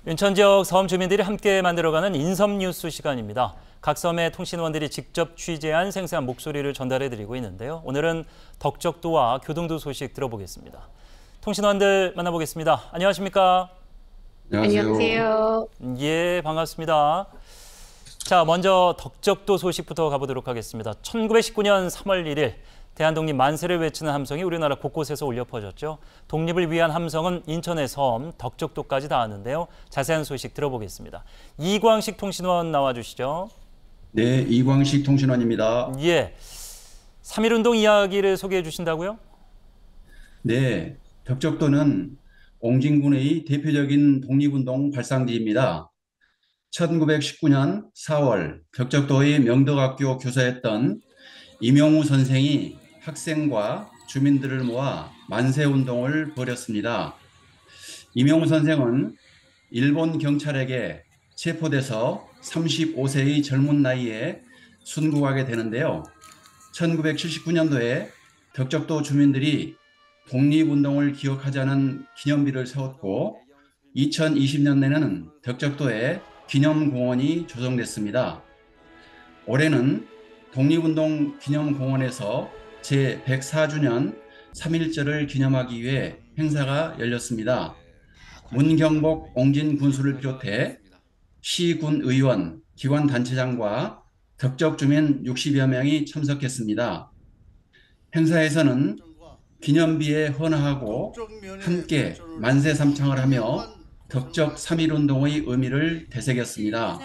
인천 지역 섬 주민들이 함께 만들어가는 인섬 뉴스 시간입니다. 각 섬의 통신원들이 직접 취재한 생생한 목소리를 전달해드리고 있는데요. 오늘은 덕적도와 교동도 소식 들어보겠습니다. 통신원들 만나보겠습니다. 안녕하십니까? 안녕하세요. 예, 반갑습니다. 자, 먼저 덕적도 소식부터 가보도록 하겠습니다. 1919년 3월 1일 대한독립 만세를 외치는 함성이 우리나라 곳곳에서 울려 퍼졌죠. 독립을 위한 함성은 인천의 섬 덕적도까지 닿았는데요. 자세한 소식 들어보겠습니다. 이광식 통신원 나와주시죠. 네, 이광식 통신원입니다. 예, 3.1운동 이야기를 소개해 주신다고요? 네, 덕적도는 옹진군의 대표적인 독립운동 발상지입니다. 1919년 4월 덕적도의 명덕학교 교사였던 임용우 선생이 학생과 주민들을 모아 만세운동을 벌였습니다. 임용우 선생은 일본 경찰에게 체포돼서 35세의 젊은 나이에 순국하게 되는데요. 1979년도에 덕적도 주민들이 독립운동을 기억하자는 기념비를 세웠고 2020년에는 덕적도에 기념공원이 조성됐습니다. 올해는 독립운동 기념공원에서 제104주년 3.1절을 기념하기 위해 행사가 열렸습니다. 문경복 옹진군수를 비롯해 시군 의원, 기관단체장과 덕적주민 60여 명이 참석했습니다. 행사에서는 기념비에 헌화하고 함께 만세 삼창을 하며 덕적 3.1운동의 의미를 되새겼습니다.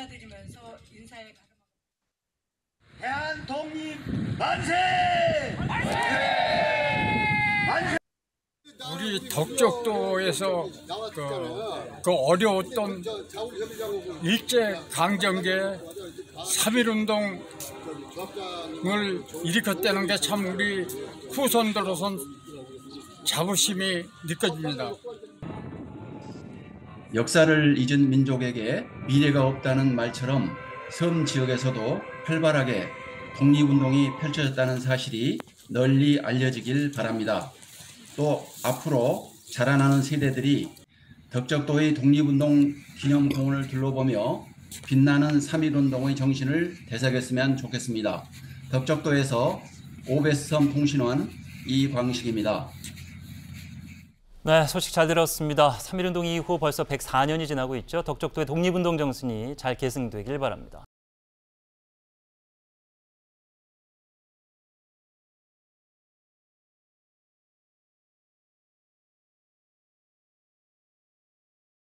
대한독립 만세! 우리 덕적도에서 그 어려웠던 일제강점기에 3.1운동을 일으켰다는 게 참 우리 후손들로선 자부심이 느껴집니다. 역사를 잊은 민족에게 미래가 없다는 말처럼 섬 지역에서도 활발하게 독립운동이 펼쳐졌다는 사실이 널리 알려지길 바랍니다. 또 앞으로 자라나는 세대들이 덕적도의 독립운동 기념공원을 둘러보며 빛나는 3.1운동의 정신을 되새겼으면 좋겠습니다. 덕적도에서 오베스섬 통신원 이광식입니다. 네, 소식 잘 들었습니다. 3.1운동 이후 벌써 104년이 지나고 있죠. 덕적도의 독립운동 정신이 잘 계승되길 바랍니다.